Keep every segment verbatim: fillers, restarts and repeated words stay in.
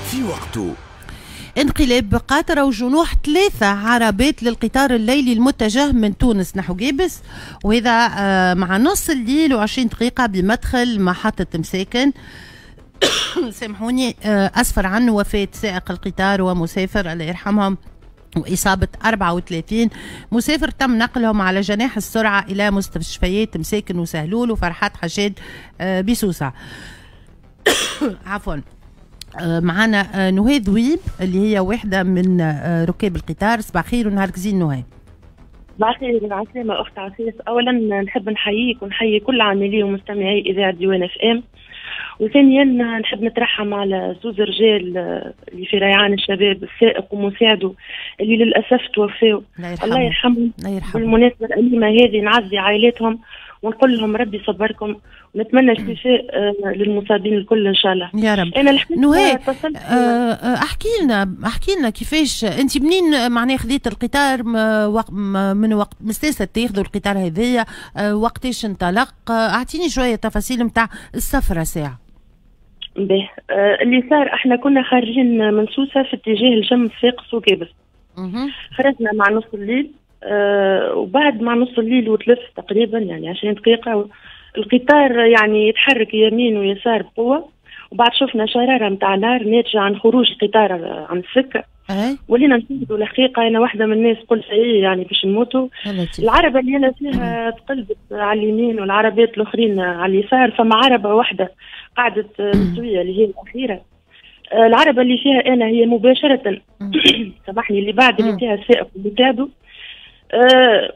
في وقته. انقلاب قاطرة وجنوح ثلاثة عربات للقطار الليلي المتجه من تونس نحو جابس، وهذا مع نص الليل وعشرين دقيقة بمدخل محطة مساكن. سامحوني، أسفر عنه وفاة سائق القطار ومسافر الله يرحمهم، وإصابة أربعة وثلاثين مسافر تم نقلهم على جناح السرعة إلى مستشفيات مساكن وسهلول وفرحات حشاد بسوسة. عفوا. معنا نهى ذويب اللي هي واحدة من ركاب القطار. صباح خير ونهارك زين نهى. صباح خير والعسلامة أخت عفيف. أولا نحب نحييك ونحيي كل عاملي ومستمعي إذاعة ديوان اف ام، وثانيا نحب نترحم على زوز رجال اللي في ريعان الشباب، السائق ومساعده اللي للأسف توفاوا، الله يرحمهم. بالمناسبة الأليمة هذه نعزي عائلاتهم ونقول لهم ربي يصبركم، ونتمنى الشفاء للمصابين الكل ان شاء الله يا رب. انا نهى احكي لنا احكي لنا كيفاش انت منين معناها خذيت القطار من وقت مستانسه تاخذوا القطار هذايا، وقتاش انطلق؟ اعطيني شويه تفاصيل نتاع السفره ساعه. باهي، اللي صار احنا كنا خارجين من سوسه في اتجاه الجم فاقس وكابس. خرجنا مع نص الليل، أه وبعد مع نص الليل وثلاث تقريبا يعني عشرين دقيقة القطار يعني يتحرك يمين ويسار بقوة، وبعد شفنا شرارة متاع نار ناتجة عن خروج القطار عن السكة. ولينا نشوفوا الحقيقة أنا واحدة من الناس قلت إيه يعني باش نموتوا. العربة اللي أنا فيها تقلبت على اليمين والعربات الأخرين على اليسار، فما عربة واحدة قعدت مستوية اللي هي الأخيرة. العربة اللي فيها أنا هي مباشرة سامحني اللي بعد اللي فيها السائق ومساعده. أه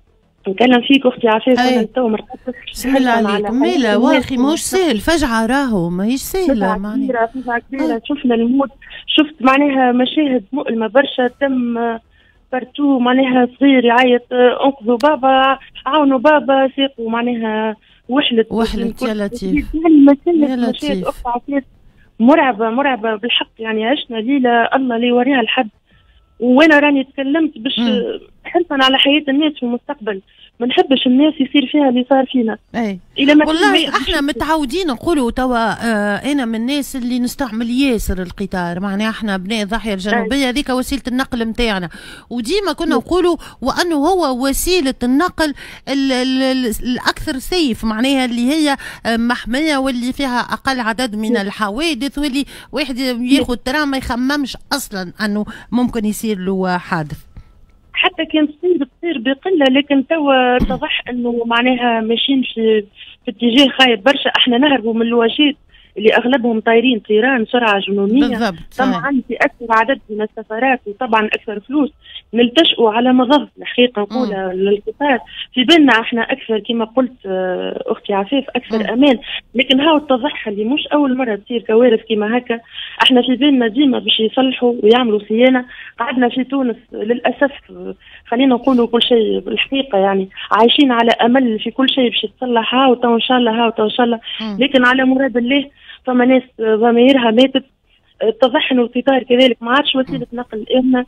نكلم فيك اختي عفاف، انا تو مرقدتش. بسم الله عليك. ميلا واخي ماهوش سهل، فجعه راهو ماهيش سهله معناها. فجعه كبيره آه. شفنا الموت، شفت معناها مشاهد مؤلمه برشا، تم بارتو معناها صغير يعيط انقذوا بابا عاونوا بابا، ساقوا معناها وحلت وحلت. يا لطيف يعني مشاهد مشاهد اختي عفاف مرعبه مرعبه بالحق، يعني عشنا ليله الله لا يوريها لحد. وانا راني تكلمت باش حرصا على حياه الناس في المستقبل، ما نحبش الناس يصير فيها اللي صار فينا. اي والله احنا متعودين نقولوا توا. آه انا من الناس اللي نستعمل ياسر القطار، معناها احنا بناء الضاحيه الجنوبيه هذيك وسيله النقل نتاعنا، وديما كنا نقولوا وانه هو وسيله النقل ال ال ال الاكثر سيف، معناها اللي هي محميه واللي فيها اقل عدد من الحوادث، واللي واحد ياخذ ترام ما يخممش اصلا انه ممكن يصير له حادث. حتى كان تصير بتصير بقله، لكن توا اتضح انه معناها ماشيين في في اتجاه خايب برشا. احنا نهربوا من الواجهات اللي اغلبهم طايرين طيران سرعه جنونيه. بالضبط. طبعا في اكثر عدد من السفرات وطبعا اكثر فلوس نلتجئوا على مضض الحقيقه نقولها للقطار. في بالنا احنا اكثر كما قلت اختي عفاف اكثر مم. امان، لكن هاو اتضح اللي مش اول مره تصير كوارث كما هكا. احنا في بالنا ديما باش يصلحوا ويعملوا صيانه. قعدنا في تونس للاسف خلينا نقولوا كل شيء بالحقيقه يعني عايشين على امل في كل شيء باش يتصلح، هاو تو ان شاء الله هاو تو ان شاء الله، لكن على مراد الله فما ناس ضمايرها ماتت. اتضح انه القطار كذلك ما عادش وسيله نقل امنه.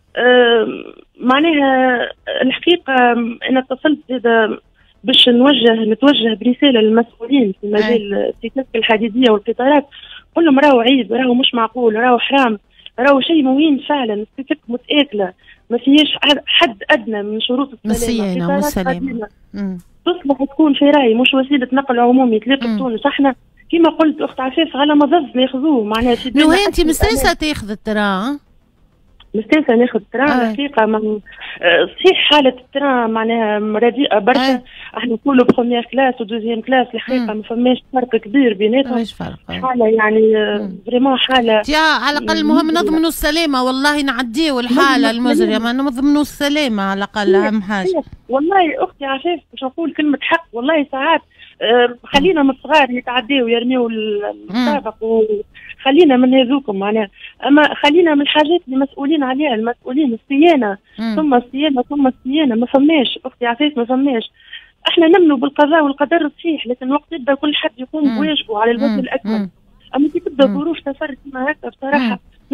أه معناها الحقيقه انا اتصلت هذا باش نوجه نتوجه برساله للمسؤولين في مجال السكك الحديديه والقطارات، قول لهم راهو عيب، راهو مش معقول، راهو حرام، راهو شيء مهين فعلا. السكك متاكله ما فيهاش حد ادنى من شروط السلامه. والسلامه تصلح تكون في راي مش وسيله نقل عمومي تلاقي في تونس. احنا كما قلت اخت عفاف على مضض ناخذوه معناها. نهى انت مستانسه تاخذ التران؟ مستانسه ناخذ التران الحقيقه. من صحيح حاله التران معناها رديئه برشا. احنا نقولوا بروميير كلاس ودوزيام كلاس الحقيقه ما فماش فرق كبير بيناتهم. مش فرق. حاله يعني فريمون حاله يا على الاقل المهم نضمنوا السلامه، والله نعديوا الحاله المزريه نضمنوا السلامه على الاقل اهم حاجه. والله اختي عفاف باش نقول كلمه حق، والله ساعات أه خلينا من الصغار يتعداو ويرميو السابق، وخلينا من هذوكم معناها، اما خلينا من الحاجات اللي مسؤولين عليها المسؤولين. الصيانه ثم الصيانه ثم الصيانه، ما فماش اختي عفاف ما فماش. احنا نمنوا بالقضاء والقدر صحيح، لكن وقت يبدا كل حد يقوم بواجبه على الوجه الاكمل. اما كي تبدا ظروف سفر كما هكا بصراحه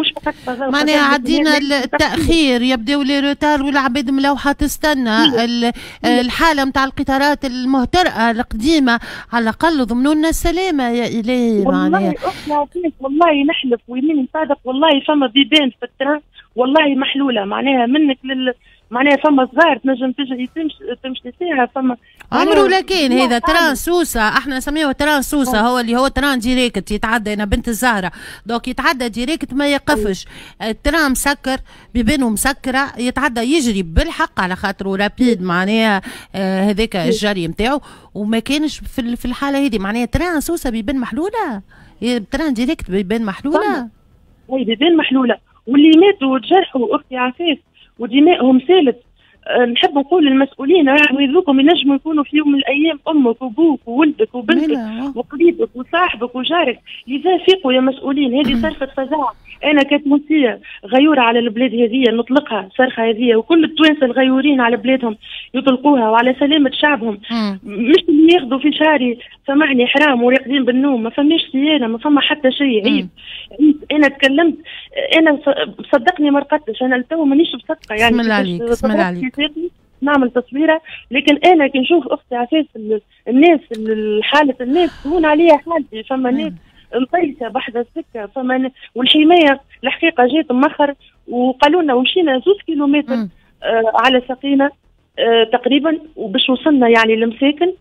مش فقط فضاء. معناها عدينا التاخير، يبداو لي روتار والعباد ملوحه تستنى. الحاله نتاع القطارات المهترئه القديمه على الاقل ضمنوا لنا السلامه يا الهي. والله اختنا والله نحلف ويمين صادق، والله فما بيبان في التران والله محلوله، معناها منك لل معناها فما صغار تنجم تجري تمشي تمشي فيها. فما عمرو لكن هذا تران سوسه، احنا نسميه تران سوسه، هو اللي هو تران ديريكت يتعدى. انا بنت الزهره دوك يتعدى ديريكت ما يقفش. التران مسكر بيبانه مسكره، يتعدى يجري بالحق على خاطره رابيد معناها هذاك آه الجري نتاعو، وما كانش في في الحاله هذه معناها تران سوسه بيبان محلوله. تران ديريكت بيبان محلوله. اي بيبان محلوله، واللي ماتوا وتجرحوا اختي عفاف ودمائهم سالت. أه نحب نقول للمسؤولين يذوقوا ينجموا يكونوا في يوم من الايام امك وابوك وولدك وبنتك وقريبك وصاحبك وجارك، لذا فيقوا يا مسؤولين. هذه صرخه فزاعه. انا كتونسيه غيوره على البلاد هذه نطلقها صرخه هذه، وكل التوانسه الغيورين على بلادهم يطلقوها وعلى سلامه شعبهم. مش اللي ياخذوا في شعري سمعني حرام وراقدين بالنوم، ما فماش صيانه، ما فما حتى شيء. عيب عيب. انا تكلمت، انا صدقني ما رقدتش، انا تو مانيش بصدقه يعني. بسم الله عليك بسم الله عليك. نعمل تصويره، لكن انا كي نشوف اختي عفاف الناس حاله الناس تهون عليها حالتي. فما ناس مطيشه بحذا السكه، فما والحمايه الحقيقه جات مخر وقالوا لنا ومشينا زوز كيلومتر آه على ساقينا آه تقريبا، وباش وصلنا يعني لمساكن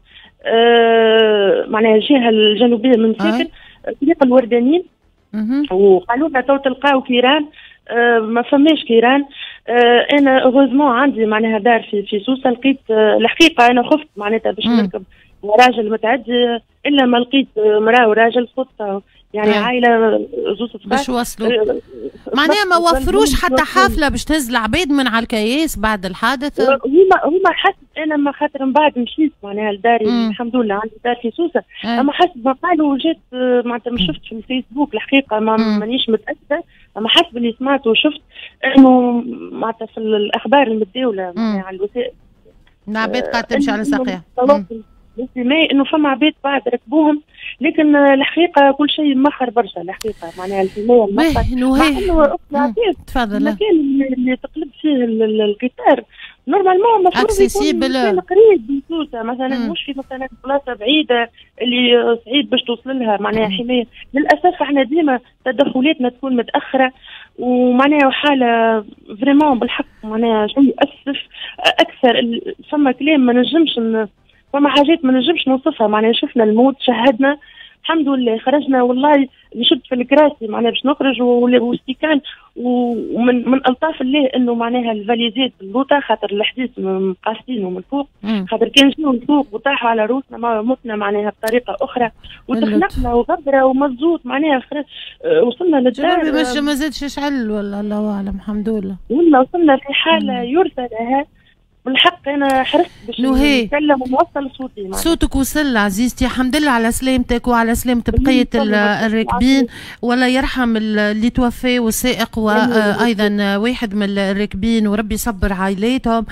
آه معناها الجهه الجنوبيه من مساكن طريق الوردانين. وقالوا لنا تو تلقاو كيران، آه ما فماش كيران. آه انا اوغوزمون عندي معناها دار في في سوسه، لقيت آه الحقيقه انا خفت معناتها باش نركب راجل متعدي، الا ما لقيت مراه وراجل خطه يعني آه. عائله زوز صغار باش وصلوا معناها ما وفروش حتى حافله باش تهز العباد من على الكياس بعد الحادث. هما هما حسب انا ما خاطر من بعد مشيت معناها لداري الحمد لله عندي دار في سوسه. آه. اما حسب ما قالوا جات معناتها ما شفت في الفيسبوك الحقيقه ما مانيش متاكده، اما حسب اللي سمعت وشفت انه معناتها في الاخبار المتداوله معناها على الوسائل العباد قاعده تمشي على ساقيها الاستماع انه فما عباد بعد ركبوهم، لكن الحقيقه كل شيء مخر برشا الحقيقه معناها الحمايه المخر. مع انه اختي تفضل المكان اللي تقلب فيه القطار نورمالمون المفروض يكون قريب من سوسه مثلا، مم. مش في مثلا بلاصه بعيده اللي صعيب باش توصل لها معناها حمايه. للاسف احنا ديما تدخلاتنا تكون متاخره، ومعناها حاله فريمون بالحق معناها شيء يؤسف اكثر. فما كلام ما نجمش، فما حاجات ما نجمش نوصفها معناها. شفنا الموت، شهدنا الحمد لله، خرجنا والله نشد في الكراسي معناها باش نخرج واستيكان، ومن من الطاف الله انه معناها الفاليزات اللوطه خاطر الحديث قاصدينه من فوق، خاطر كان جاو من فوق وطاحوا على روسنا ما متنا معناها بطريقه اخرى، وتخنقنا وغبره ومزوط معناها وصلنا للدار. باش ما زادش يشعل ولا الله اعلم. الحمد لله والله وصلنا في حاله يرثى لها بالحق. انا حرصت باش نتكلم ونوصل صوتي معنا. صوتك وصل عزيزتي، الحمد لله على سلامتك وعلى سلامة بقية الراكبين، ولا يرحم اللي توفى والسائق وايضا واحد من الراكبين، وربي يصبر عائلاتهم.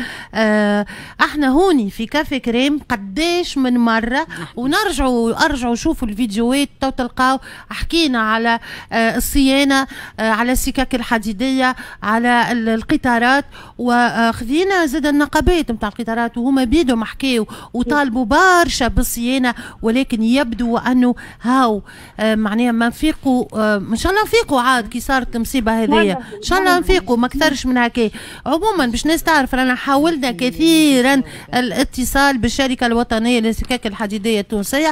احنا هوني في كافي كريم قداش من مرة، ونرجعوا ارجعوا شوفوا الفيديوهات تو تلقاو حكينا على الصيانة، على السكك الحديدية، على القطارات، وخذينا زاد النقابات نتاع القطارات وهما بيدهم حكاو وطالبوا برشا بالصيانه، ولكن يبدو انه هاو آه معناها ما نفيقوا. آه ان شاء الله نفيقوا عاد كي صارت المصيبه هذيا، ان شاء الله نفيقوا ما اكثرش من هكا. عموما باش الناس تعرف رانا حاولنا كثيرا الاتصال بالشركه الوطنيه للسكك الحديديه التونسيه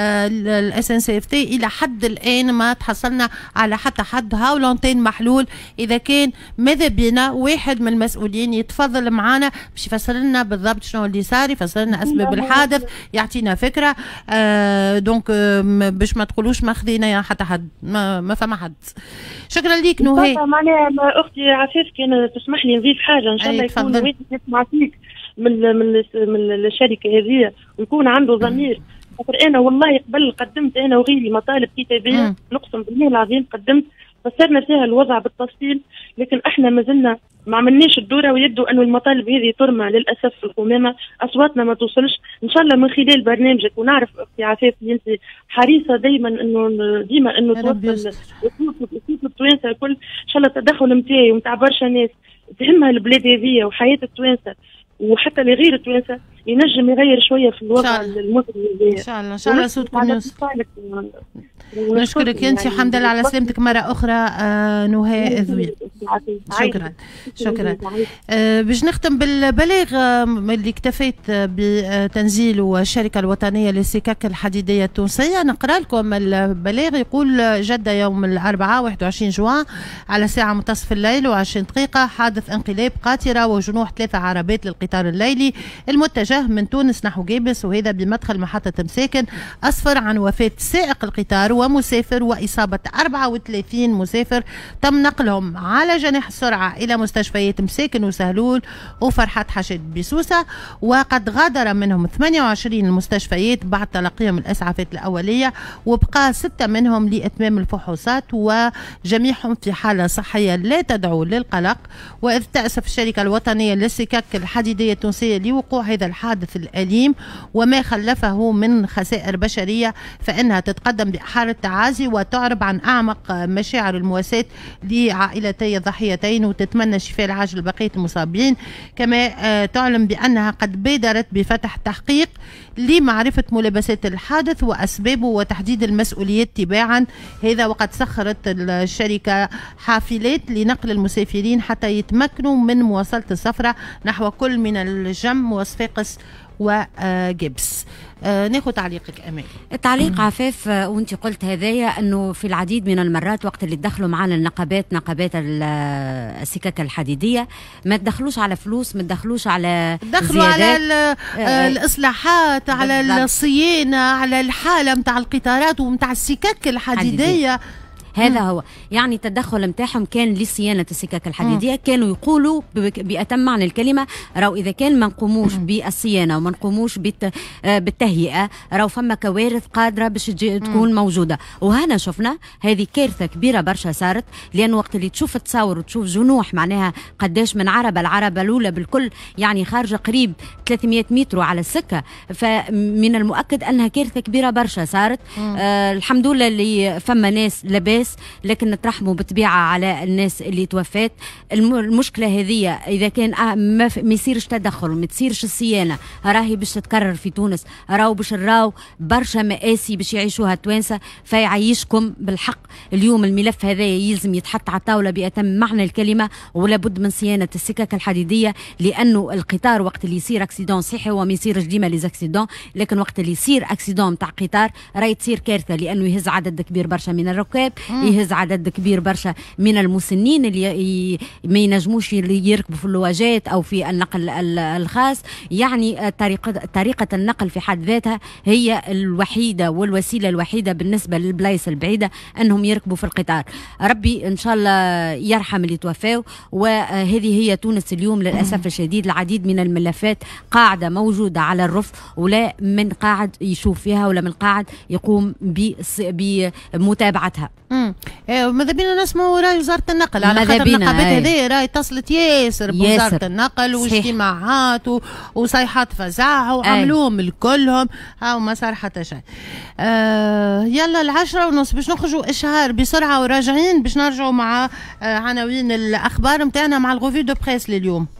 الاس ان سي اف تي، الى حد الان ما تحصلنا على حتى حد هاو لونتين محلول. اذا كان ماذا بينا واحد من المسؤولين يتفضل معنا باش يفسر لنا بالضبط شنو اللي صار، يفسر لنا اسباب الحادث، يعطينا فكره. آه دونك آه باش ما تقولوش ما خذينا حتى حد، ما, ما فما حد. شكرا ليك نهى. معناها اختي عفاف كان تسمح لي نضيف حاجه ان شاء الله يكون واحد يسمع فيك من من من الشركه هذه ويكون عنده ضمير. خاطر انا والله قبل قدمت انا وغيري مطالب كتابيه، نقسم بالله العظيم قدمت فسرنا فيها الوضع بالتفصيل، لكن احنا ما زلنا ما عملناش الدوره، ويبدو انه المطالب هذه ترمى للاسف في القمامه، اصواتنا ما توصلش. ان شاء الله من خلال برنامجك، ونعرف اختي عفاف اللي انت حريصه دائما انه ديما انه توصل التوانسه الكل ان شاء الله التدخل نتاعي ونتاع برشا ناس تهمها البلاد هذه وحياه التوانسه وحتى لغير التوانسه ينجم يغير شويه في الوضع المصري. ان شاء الله ان شاء الله صوتكم يوصل. نشكرك انت وحمد لله على سلامتك مره اخرى. آه نهى ذوي شكرا شكرا. آه باش نختم بالبلاغ آه اللي اكتفيت بتنزيله الشركه الوطنيه للسكك الحديديه التونسيه. نقرا لكم البلاغ يقول: جده يوم الاربعاء واحد وعشرين جوان على ساعه منتصف الليل وعشرين دقيقه حادث انقلاب قاطره وجنوح ثلاثه عربات للقطار الليلي المتجه من تونس نحو جيبس، وهذا بمدخل محطه مساكن، اسفر عن وفاه سائق القطار ومسافر وإصابة أربعة وثلاثين مسافر تم نقلهم على جناح السرعة إلى مستشفيات مساكن وسهلول وفرحات حشد بسوسة، وقد غادر منهم ثمانية وعشرين المستشفيات بعد تلقيهم الإسعافات الأولية، وبقى ستة منهم لإتمام الفحوصات وجميعهم في حالة صحية لا تدعو للقلق. وإذ تأسف الشركة الوطنية للسكك الحديدية التونسية لوقوع هذا الحادث الأليم وما خلفه من خسائر بشرية، فإنها تتقدم بحالة تعازي وتعرب عن أعمق مشاعر المواساة لعائلتي الضحيتين وتتمنى شفاء العاجل لبقية المصابين. كما تعلم بأنها قد بادرت بفتح تحقيق لمعرفة ملابسات الحادث وأسبابه وتحديد المسؤوليات تباعا. هذا وقد سخرت الشركة حافلات لنقل المسافرين حتى يتمكنوا من مواصلة السفرة نحو كل من الجم وصفاقس وجبس. آه ناخذ تعليقك امال. التعليق عفاف آه وانت قلت هذايا انه في العديد من المرات وقت اللي تدخلوا معنا النقابات نقابات السكك الحديديه ما تدخلوش على فلوس، ما تدخلوش على دخلوا على آه الاصلاحات، على بالضبط. الصيانه، على الحاله نتاع القطارات ونتاع السكك الحديديه حديدية. هذا هو يعني التدخل نتاعهم كان لصيانه السكك الحديديه. مم. كانوا يقولوا بأتم معنى الكلمه راهو اذا كان ما نقوموش بالصيانه وما نقوموش بالتهيئه راهو فما كوارث قادره باش تكون موجوده. وهنا شفنا هذه كارثه كبيره برشا صارت، لان وقت اللي تشوف تصور وتشوف جنوح معناها قداش من عربه العربه الاولى بالكل يعني خارجه قريب ثلاثمئة متر على السكه، فمن المؤكد انها كارثه كبيره برشا صارت. آه الحمد لله اللي فما ناس لاباس، لكن نترحموا بالطبيعه على الناس اللي توفات. المشكله هذه اذا كان ما, ما يصيرش تدخل وما تصيرش الصيانه راهي باش تتكرر في تونس، راهو باش نراو برشا مآسي باش يعيشوها التوانسه. فيعيشكم بالحق اليوم الملف هذا يلزم يتحط على الطاوله بأتم معنى الكلمه، ولا بد من صيانه السكك الحديديه، لانه القطار وقت اللي يصير اكسيدون صحي هو ما يصيرش ديما لي اكسيدون، لكن وقت اللي يصير اكسيدون نتاع قطار راهي تصير كارثه، لانه يهز عدد كبير برشا من الركاب، يهز عدد كبير برشا من المسنين اللي ما ينجموش يركبوا في اللواجات او في النقل الخاص. يعني طريقه طريقه النقل في حد ذاتها هي الوحيده والوسيله الوحيده بالنسبه للبلايص البعيده انهم يركبوا في القطار. ربي ان شاء الله يرحم اللي توفاوا. وهذه هي تونس اليوم للاسف الشديد، العديد من الملفات قاعده موجوده على الرف ولا من قاعد يشوف فيها ولا من قاعد يقوم بمتابعتها. امم ماذا بينا نسمعوا راي وزاره النقل على خاطر النقابات هذه راي اتصلت ياسر بوزاره النقل واجتماعات وصيحات فزاعه وعملوهم الكلهم هاو ما صار حتى شيء. آه يلا العشرة ونص باش نخرجوا اشهار بسرعه وراجعين باش نرجعوا مع آه عناوين الاخبار نتاعنا مع الغوفي دو بريس لليوم.